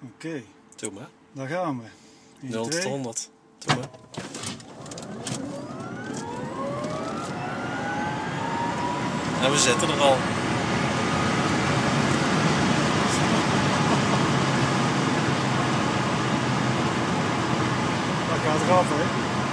Oké. Doe maar. Daar gaan we. 0 tot 100. Doe maar. En we zitten er al. Dat gaat eraf, hè?